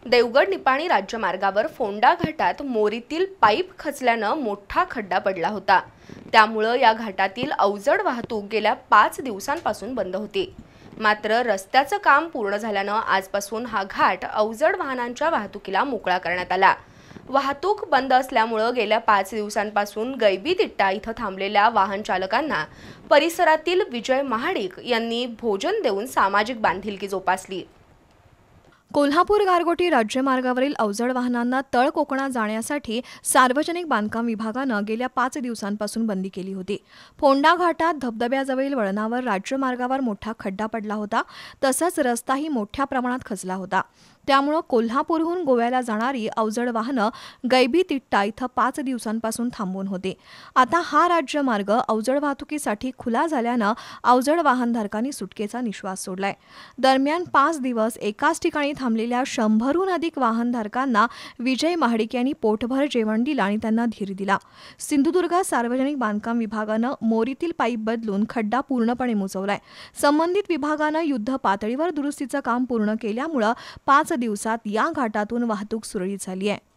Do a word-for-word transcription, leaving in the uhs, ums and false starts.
देवगड निपाणी राज्यमार्गावर फोंडा घाटात मोरीतील पाईप खचल्यानं मोठा खड्डा पडला होता। त्यामुळे या घाटातील अवजड वाहतूक गेल्या पाच दिवसांपासून बंद होती। मात्र रस्त्याचं काम पूर्ण झाल्यानं आजपासून हा घाट अवजड वाहनांच्या वाहतुकीला मोकळा करण्यात आला। वाहतूक बंद असल्यामुळे गेल्या पाच दिवसांपासून गैबीतिट्टा इथं थांबलेल्या वाहन चालकांना परिसरातील विजय महाडिक यांनी भोजन देऊन सामाजिक बांधिलकी जोपासली। कोल्हापूर गारगोटी राज्यमार्गावरील अवजड वाहनांना तळ कोकणात जाण्यासाठी सार्वजनिक बांधकाम विभागानं गेल्या पाच दिवसांपासून बंदी केली होती। फोंडा घाटात धबधब्याजवळील वळणावर राज्यमार्गावर मोठा खड्डा पडला होता, तसंच रस्ताही मोठ्या प्रमाणात खचला होता। त्यामुळे कोल्हापूरहून गोव्याला जाणारी अवजड वाहनं गैबीतिट्टा इथं पाच दिवसांपासून थांबून होते। आता हा राज्यमार्ग अवजड वाहतुकीसाठी खुला झाल्यानं अवजड वाहनधारकांनी सुटकेचा निश्वास सोडलाय। दरम्यान पाच दिवस एकाच ठिकाणी थांबलेल्या शंभरहून अधिक वाहनधारकांना विजय महाडिक यांनी पोटभर जेवण दिलं आणि त्यांना धीर दिला। सिंधुदुर्गात सार्वजनिक बांधकाम विभागानं मोरीतील पाईप बदलून खड्डा पूर्णपणे मुचवलाय। संबंधित विभागानं युद्ध पातळीवर दुरुस्तीचं काम पूर्ण केल्यामुळे पाच दिवसात या घाटातून वाहतूक सुरळीत झाली आहे।